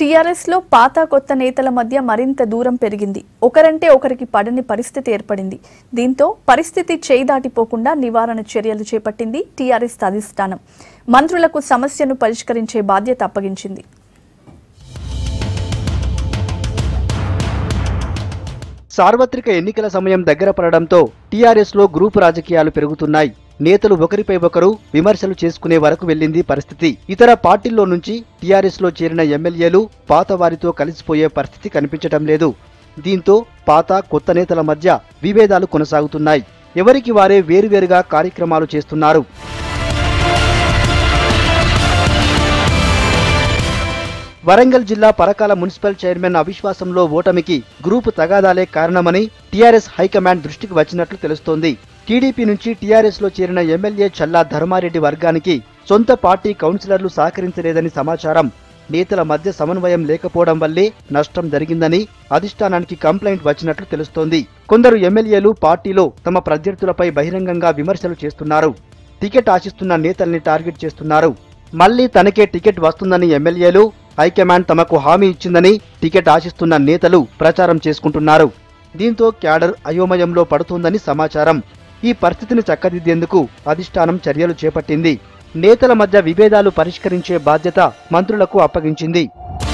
TRS లో పాత కొత్త నేతల మధ్య మరింత దూరం పెరిగింది. ఒకరంటే ఒకరికి పడని పరిస్థితి ఏర్పడింది. దీంతో పరిస్థితి చేయి దాటిపోకుండా నివారణ చర్యలు చేపట్టింది టీఆర్ఎస్ అధిష్టానం. మంత్రులకు సమస్యను పరిష్కరించే బాధ్యత అప్పగించింది. సార్వత్రిక ఎన్నికల సమయం దగ్గర పడడంతో టీఆర్ఎస్ లో గ్రూపు రాజకీయాలు పెరుగుతున్నాయి. నేతలు ఒకరిపై ఒకరు విమర్శలు చేసుకునే వరకు వెళ్లింది పరిస్థితి. ఇతర పార్టీల్లో నుంచి టీఆర్ఎస్ లో చేరిన ఎమ్మెల్యేలు పాత వారితో కలిసిపోయే పరిస్థితి కనిపించటం లేదు. దీంతో పాత కొత్త నేతల మధ్య విభేదాలు కొనసాగుతున్నాయి. ఎవరికి వారే వేరువేరుగా కార్యక్రమాలు చేస్తున్నారు. వరంగల్ జిల్లా పరకాల మున్సిపల్ చైర్మన్ అవిశ్వాసంలో ఓటమికి గ్రూపు తగాదాలే కారణమని టీఆర్ఎస్ హైకమాండ్ దృష్టికి వచ్చినట్లు తెలుస్తోంది. టీడీపీ నుంచి టీఆర్ఎస్ లో చేరిన ఎమ్మెల్యే చల్లా ధర్మారెడ్డి వర్గానికి సొంత పార్టీ కౌన్సిలర్లు సహకరించలేదని సమాచారం. నేతల మధ్య సమన్వయం లేకపోవడం వల్లే నష్టం జరిగిందని అధిష్టానానికి కంప్లైంట్ వచ్చినట్లు తెలుస్తోంది. కొందరు ఎమ్మెల్యేలు పార్టీలో తమ ప్రత్యర్థులపై బహిరంగంగా విమర్శలు చేస్తున్నారు. టికెట్ ఆశిస్తున్న నేతల్ని టార్గెట్ చేస్తున్నారు. మళ్లీ తనకే టికెట్ వస్తుందని ఎమ్మెల్యేలు, హైకమాండ్ తమకు హామీ ఇచ్చిందని టికెట్ ఆశిస్తున్న నేతలు ప్రచారం చేసుకుంటున్నారు. దీంతో క్యాడర్ అయోమయంలో పడుతోందని సమాచారం. ఈ పరిస్థితిని చక్కదిద్దేందుకు అధిష్టానం చర్యలు చేపట్టింది. నేతల మధ్య విభేదాలు పరిష్కరించే బాధ్యత మంత్రులకు అప్పగించింది.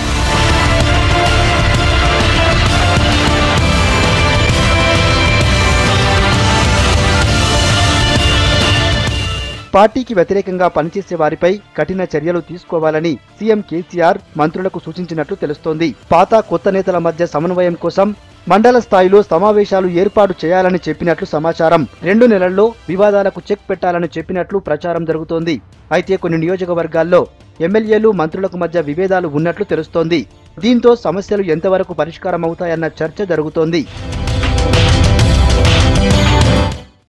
పార్టీకి వ్యతిరేకంగా పనిచేసే వారిపై కఠిన చర్యలు తీసుకోవాలని సీఎం కేసీఆర్ మంత్రులకు సూచించినట్లు తెలుస్తోంది. పాత కొత్త నేతల మధ్య సమన్వయం కోసం మండల స్థాయిలో సమావేశాలు ఏర్పాటు చేయాలని చెప్పినట్లు సమాచారం. 2 నెలల్లో వివాదాలకు చెక్ పెట్టాలని చెప్పినట్లు ప్రచారం జరుగుతోంది. అయితే కొన్ని నియోజకవర్గాల్లో ఎమ్మెల్యేలు, మంత్రులకు మధ్య విభేదాలు ఉన్నట్లు తెలుస్తోంది. దీంతో సమస్యలు ఎంతవరకు పరిష్కారం అవుతాయన్న చర్చ జరుగుతోంది.